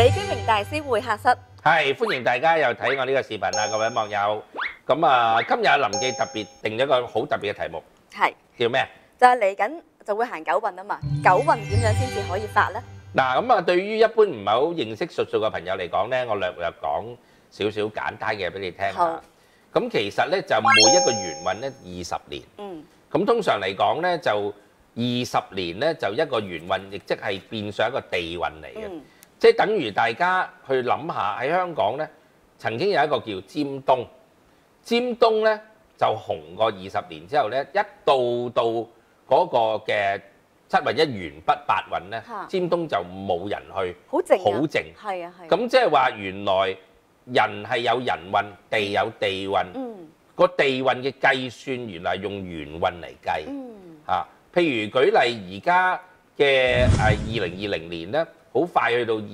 李居明大師會客室， 係歡迎大家又睇我呢個視頻啦，各位網友。咁啊，今日阿林記特別定咗個好特別嘅題目， 係叫咩？ 就係嚟緊就會行九運啊嘛，九運點樣先至可以發呢？ 嗱，咁啊，對於一般唔係好認識術數嘅朋友嚟講咧，我略略講少少簡單嘅俾你聽好下。咁其實咧就每一個元運咧20年，咁通常嚟講咧就20年咧就一個元運，亦即係變相一個地運嚟嘅。即係等於大家去諗下喺香港咧，曾經有一個叫尖東，尖東咧就紅過20年之後咧，一到嗰個嘅七運一元不八運咧，尖東就冇人去， 好靜， 好靜。 係啊係。 咁即係話原來人係有人運，地有地運。個地運嘅計算原來係用元運嚟計。譬如舉例而家嘅2020年咧，好快去到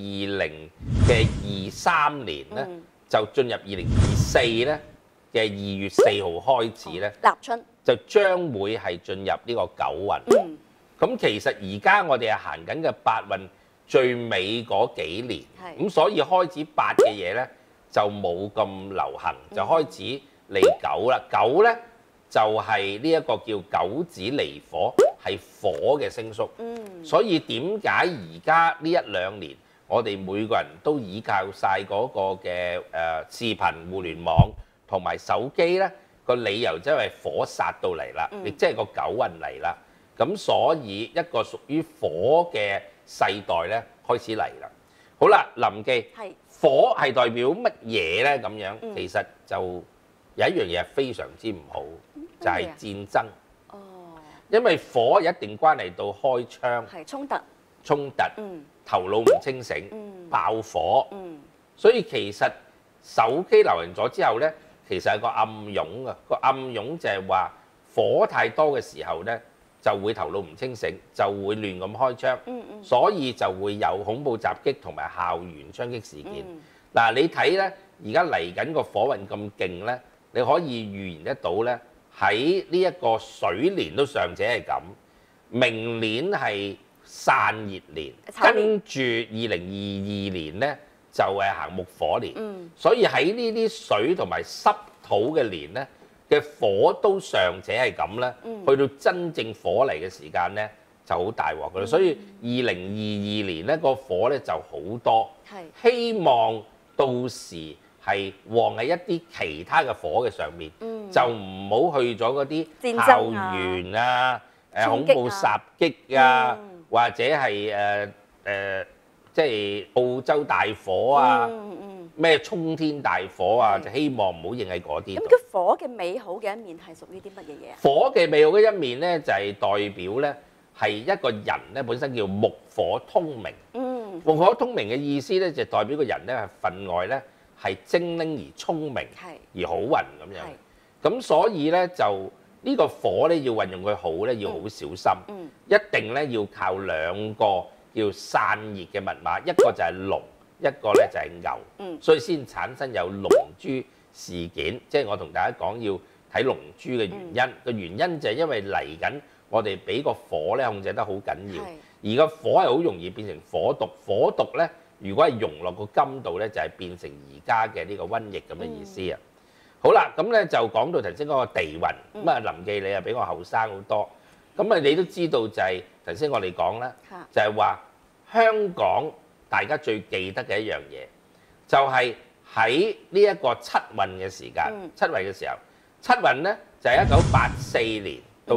2023年咧，就進入2024咧嘅2月4號開始咧， 立春就將會係進入呢個九運。咁其實而家我哋係行緊嘅八運最尾嗰幾年，咁所以開始八嘅嘢咧就冇咁流行，就開始嚟九啦。九咧就係呢一個叫九子離火，係火嘅星宿。所以點解而家呢1-2年我哋每個人都倚靠晒嗰個嘅視頻互聯網同埋手機咧？個理由即係火殺到嚟啦，亦即係個九運嚟啦。咁所以一個屬於火嘅世代咧開始嚟啦。好啦，林記，火係代表乜嘢咧？咁樣其實就有一樣嘢係非常之唔好，就係戰爭。因為火一定關係到開槍， 係衝突， 頭腦唔清醒，爆火。所以其實手機流行咗之後咧，其實係個暗湧啊。個暗湧就係話火太多嘅時候咧，就會頭腦唔清醒，就會亂咁開槍，所以就會有恐怖襲擊同埋校園槍擊事件。嗱，你睇咧，而家嚟緊個火運咁勁咧，你可以預言得到咧，喺呢一個水年都尚且係咁，明年係散熱年，跟住2022年咧就係行木火年。所以喺呢啲水同埋濕土嘅年咧嘅火都尚且係咁咧，去到真正火嚟嘅時間咧就好大鑊噶啦。所以2022年咧個火咧就好多，希望到時係旺喺一啲其他嘅火嘅上面，就唔好去咗嗰啲校園啊、恐怖襲擊啊，或者係即係澳洲大火啊。咩沖天大火啊！就希望唔好應喺嗰啲。 咁佢火嘅美好嘅一面係屬於啲乜嘢嘢？ 火嘅美好嘅一面咧，就係代表咧係一個人咧本身叫木火通明。木火通明嘅意思咧，就代表個人咧係分外咧係精靈而聰明，而好運咁樣。咁所以咧就呢個火咧要運用佢好咧，要好小心。一定咧要靠2個叫散熱嘅密碼，一個就係龍。一個咧就係牛，所以先產生有龍珠事件。即係我同大家講要睇龍珠嘅原因。個原因就係因為嚟緊我哋俾個火咧控制得好緊要，而個火係好容易變成火毒。火毒咧，如果係溶落個金度咧，就係變成而家嘅呢個瘟疫咁嘅意思啊。好啦，咁咧就講到頭先嗰個地運。咁啊，林記你又比我後生好多，咁啊你都知道就係頭先我哋講啦，就係話香港。大家最記得嘅一樣嘢，就係喺呢一個七運嘅時間，七運嘅時候，七運咧就係1984年到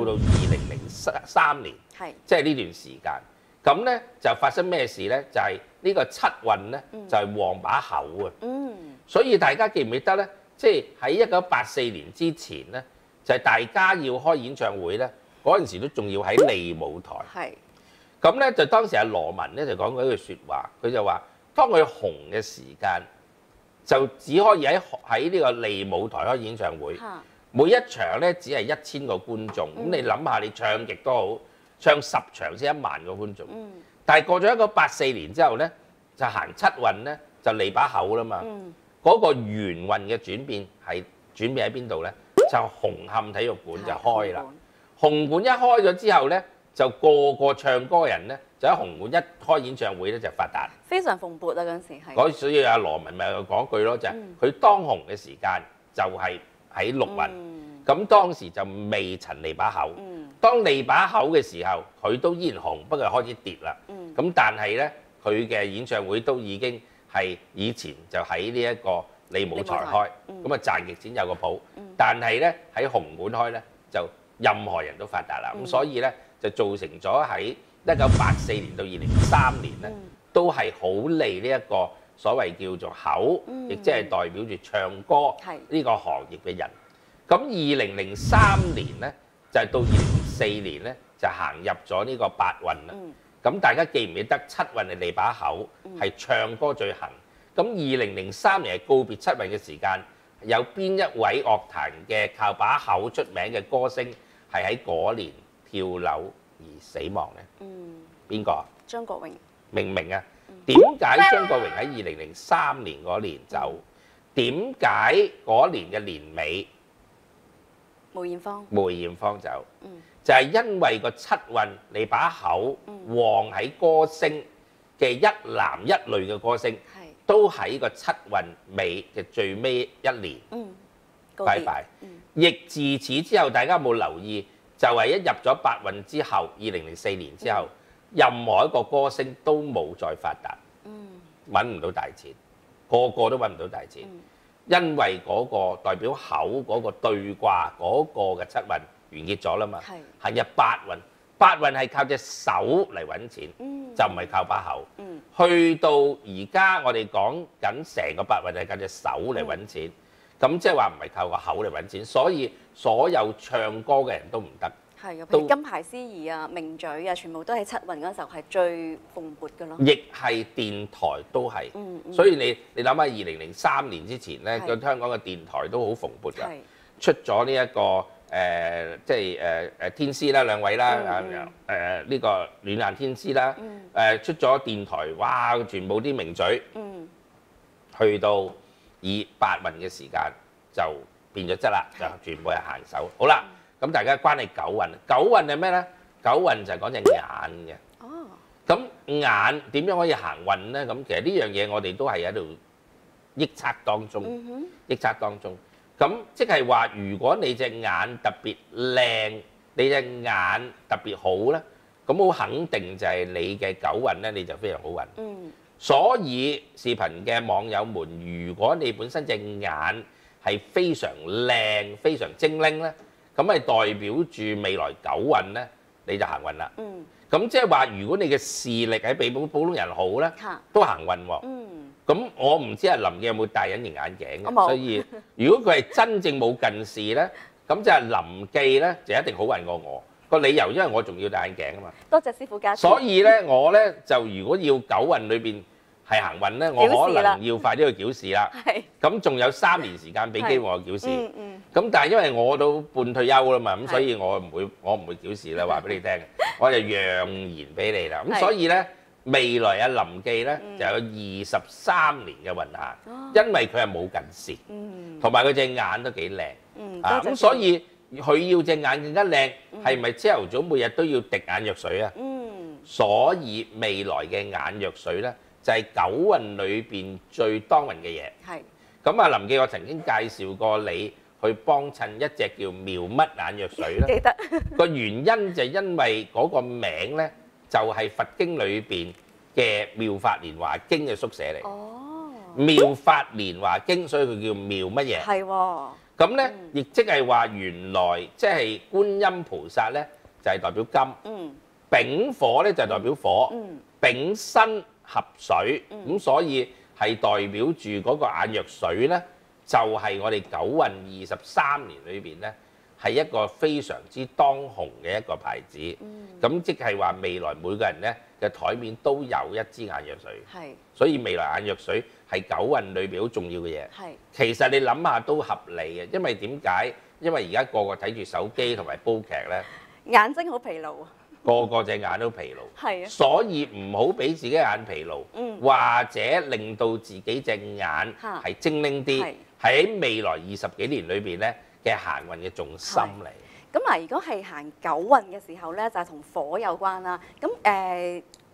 2003年，即係呢段時間。咁咧就發生咩事咧？就係呢個七運咧就係旺把口啊。所以大家記唔記得咧？即係喺1984年之前咧，就係大家要開演唱會咧，嗰陣時都仲要喺利舞台。咁咧就當時阿羅文咧就講過一句説話，佢就話：當佢紅嘅時間，就只可以喺呢個利舞台開演唱會，每一場咧只係1000個觀眾。咁你諗下，你唱極都好，唱10場先1萬個觀眾。但係過咗1984年之後咧，就行七運咧，就利把口啦嘛。嗰個元運嘅轉變係轉變喺邊度咧？就紅磡體育館就開啦。紅館一開咗之後咧，就個個唱歌嘅人咧就喺紅館一開演唱會咧就發達。 非常蓬勃啊！嗰陣時係。 所以阿羅文咪講句咯，就係佢當紅嘅時間就係喺陸運。咁當時就未陳利把口。當利把口嘅時候，佢都依然紅，不過開始跌啦。咁但係咧，佢嘅演唱會都已經係以前就喺呢一個利舞台開，咁啊賺極錢有個譜。但係咧喺紅館開咧，就任何人都發達啦。咁所以咧就造成咗喺1984年到2003年咧，都係好利呢一個所謂叫做口，亦即係代表住唱歌呢個行業嘅人。咁2003年咧，就係到2004年咧，就行入咗呢個八運啦。咁大家記唔記得七運係利把口，係唱歌最行。咁2003年係告別七運嘅時間，有邊一位樂壇嘅靠把口出名嘅歌星係喺嗰年跳樓而死亡咧？邊個啊？ 張國榮。 明唔明啊？點解張國榮喺2003年嗰年走？點解嗰年嘅年尾梅艷芳走？就係因為個七運你把口旺喺歌星嘅一男一女嘅歌星，都喺個七運尾嘅最尾一年拜拜。亦自此之後，大家有冇留意？就係一入咗八運之後，2004年之後，任何一個歌星都冇再發達，揾唔到大錢，個個都揾唔到大錢，因為嗰個代表口嗰個對卦嗰個嘅七運完結咗啦嘛，行入八運，八運係靠隻手嚟揾錢，就唔係靠把口。去到而家我哋講緊成個八運係靠隻手嚟揾錢，咁即係話唔係靠個口嚟揾錢，所以所有唱歌嘅人都唔得。 係啊，譬如金牌司儀啊、名嘴啊，全部都喺七運嗰時候係最蓬勃嘅咯。亦係電台都係，所以你諗下2003年之前咧，個香港嘅電台都好蓬勃㗎，出咗呢一個即係天師啦，兩位啦，呢個暖男天師啦，出咗電台，哇！全部啲名嘴，去到以八運嘅時間就變咗質啦，就全部係行手。好啦。咁大家關係九運，九運係咩咧？九運就係講隻眼嘅。哦。咁眼點樣可以行運咧？咁其實呢樣嘢我哋都係喺度臆測當中，臆測當中。咁即係話，如果你隻眼特別靚，你隻眼特別好咧，咁好肯定就係你嘅九運咧，你就非常好運。所以視頻嘅網友們，如果你本身隻眼係非常靚、非常精靈咧，咁係代表住未來九運咧，你就行運啦。咁即係話，如果你嘅視力係比普通人好咧，都行運喎。咁我唔知阿林嘅有冇戴隱形眼鏡嘅，所以如果佢係真正冇近視咧，咁就係林記咧就一定好運過我。個理由因為我仲要戴眼鏡啊嘛。多謝師傅加持。所以咧，我咧就如果要九運裏邊係行運咧，我可能要快啲去矯視啦。咁仲有3年時間俾機會我矯視。咁但係因為我都半退休啦嘛，咁所以我唔會矯視啦，話俾你聽，我就讓言俾你啦。咁所以咧，未來阿林記咧就有23年嘅運行，因為佢係冇近視，同埋佢隻眼都幾靚。咁所以佢要隻眼更加靚，係咪朝頭早每日都要滴眼藥水啊？所以未來嘅眼藥水咧就係九運裏邊最當運嘅嘢。咁啊，林記我曾經介紹過你去幫襯一隻叫妙乜眼藥水啦。記得個原因就係因為嗰個名咧就係佛經裏邊嘅《妙法蓮華經》嘅縮寫嚟。哦，妙法蓮華經，所以佢叫妙乜嘢？係喎。咁咧，亦即係話原來即係觀音菩薩咧就係代表金，丙火咧就係代表火，丙辛合水，咁所以係代表住嗰個眼藥水咧，就係我哋九運23年裏邊咧，係一個非常之當紅嘅一個牌子。咁即係話未來每個人咧嘅台面都有一支眼藥水。係。所以未來眼藥水係九運裏邊好重要嘅嘢。係。其實你諗下都合理嘅，因為點解？因為而家個個睇住手機同埋煲劇咧，眼睛好疲勞。個個隻眼都疲勞，係啊，所以唔好俾自己眼疲勞，或者令到自己隻眼係精靈啲，喺未來20幾年裏邊咧嘅行運嘅重心嚟。咁嗱，如果係行九運嘅時候咧，就係同火有關啦。咁點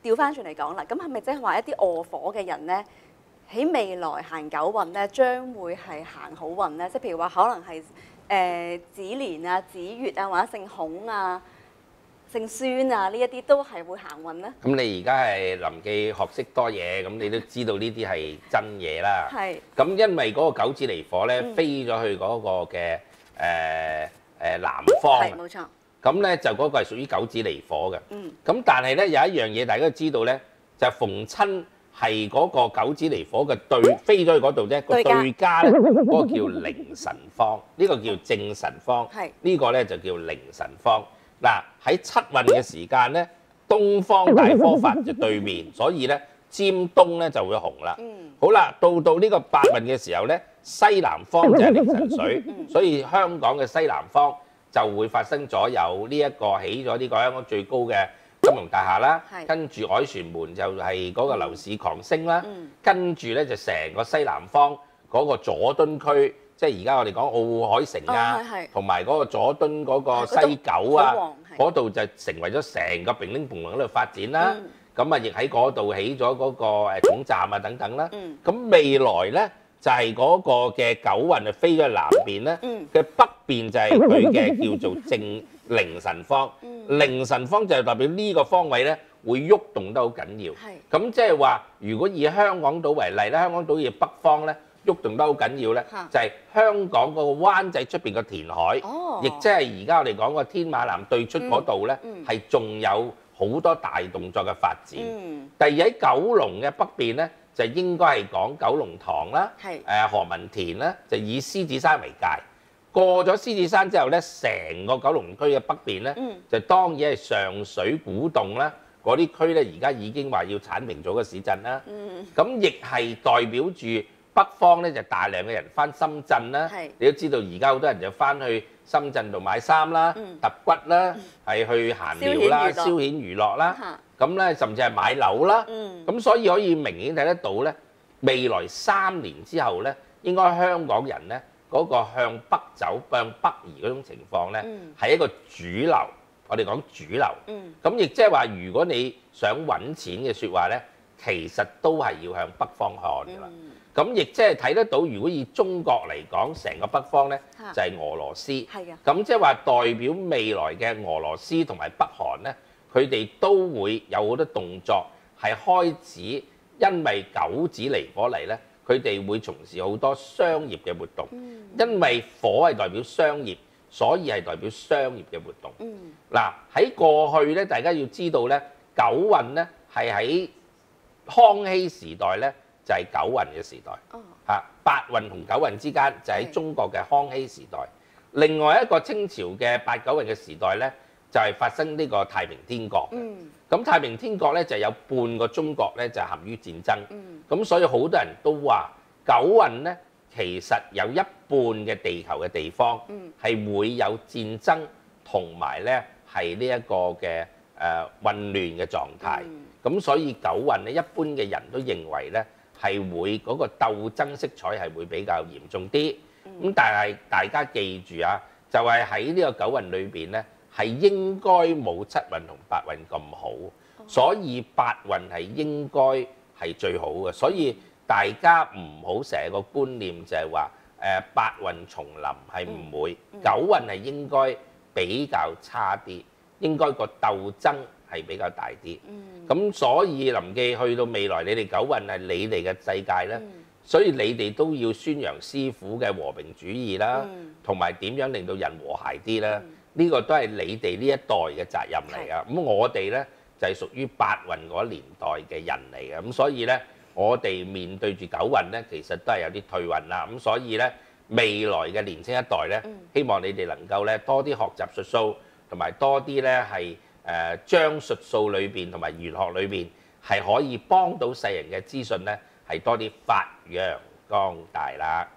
調翻轉嚟講啦，咁係咪即係話一啲餓火嘅人咧，喺未來行九運咧，將會係行好運咧？即係譬如話，可能係子年啊、子月啊，或者姓孔啊、姓孫啊，呢一啲都係會行運咧。 咁你而家係林記學識多嘢，咁你都知道呢啲係真嘢啦。 係。 咁因為嗰個九子離火咧，飛咗去嗰個嘅南方。 係冇錯。 咁咧就嗰個係屬於九子離火嘅。咁但係咧有一樣嘢大家都知道咧，就逢親係嗰個九子離火嘅對飛咗去嗰度啫，個對家咧嗰個叫凌神方，呢個叫正神方，呢個咧就叫凌神方。嗱喺七運嘅時間咧，東方大科法就對面，所以咧尖東咧就會紅啦。好啦，到呢個八運嘅時候咧，西南方就係凌神水，所以香港嘅西南方就會發生咗有呢一個起咗呢個香港最高嘅金融大廈啦，跟住凱旋門就係嗰個樓市狂升啦，跟住咧就成個西南方嗰個佐敦區。即係而家我哋講奧海城啊，同埋嗰個佐敦嗰個西九啊，嗰度就成為咗成個乒鈴乓啷喺度發展啦。咁啊，亦喺嗰度起咗嗰個總站啊等等啦。咁未來咧就係嗰個嘅九運啊飛咗去南邊咧，嘅北邊就係佢嘅叫做正凌神方。凌神方就係代表呢個方位咧會喐動得好緊要。咁即係話，如果以香港島為例咧，香港島嘅北方咧，喐動得好緊要咧，就係香港嗰個灣仔出邊個填海，亦即係而家我哋講個天馬南對出嗰度咧，係仲有好多大動作嘅發展。第二喺九龍嘅北邊咧，就應該係講九龍塘啦，何文田啦，就以獅子山為界。過咗獅子山之後咧，成個九龍區嘅北邊咧，就當然係上水古洞啦，嗰啲區咧而家已經話要剷平咗個市鎮啦。咁亦係代表住北方咧就大量嘅人翻深圳啦，你都知道而家好多人就翻去深圳度買衫啦、揼骨啦，係去閒聊啦、消遣娛樂啦，咁咧甚至係買樓啦。咁所以可以明顯睇得到咧，未來3年之後咧，應該香港人咧嗰個向北走、向北移嗰種情況咧，係一個主流。我哋講主流，咁亦即係話，如果你想揾錢嘅説話咧，其實都係要向北方看㗎啦。咁亦即係睇得到，如果以中國嚟講，成個北方咧就係俄羅斯。咁即係話代表未來嘅俄羅斯同埋北韓咧，佢哋都會有好多動作係開始，因為九子離火嚟咧，佢哋會從事好多商業嘅活動。因為火係代表商業，所以係代表商業嘅活動。嗱喺過去咧，大家要知道咧，九運咧係喺康熙時代咧。就係九運嘅時代，八運同九運之間就喺中國嘅康熙時代。另外一個清朝嘅八九運嘅時代咧，就係發生呢個太平天國。咁太平天國咧就有半個中國咧就陷於戰爭。咁所以好多人都話九運咧其實有一半嘅地球嘅地方係會有戰爭同埋咧係呢一個嘅混亂嘅狀態。咁所以九運咧一般嘅人都認為咧，係會嗰個鬥爭色彩係會比較嚴重啲，咁但係大家記住啊，就係喺呢個九運裏邊咧，係應該冇七運同八運咁好，所以八運係應該係最好嘅，所以大家唔好成日個觀念就係話八運重臨係唔會，九運係應該比較差啲，應該個鬥爭係比較大啲，咁所以臨記去到未來，你哋九運係你哋嘅世界咧，所以你哋都要宣揚師傅嘅和平主義啦，同埋點樣令到人和諧啲啦，呢個都係你哋呢一代嘅責任嚟噶。咁我哋咧就係屬於八運嗰年代嘅人嚟嘅，咁所以咧我哋面對住九運咧，其實都係有啲退運啦。咁所以咧未來嘅年青一代咧，希望你哋能夠咧多啲學習術數，同埋多啲咧係將術數裏邊同埋玄學裏邊係可以幫到世人嘅資訊咧，係多啲發揚光大啦。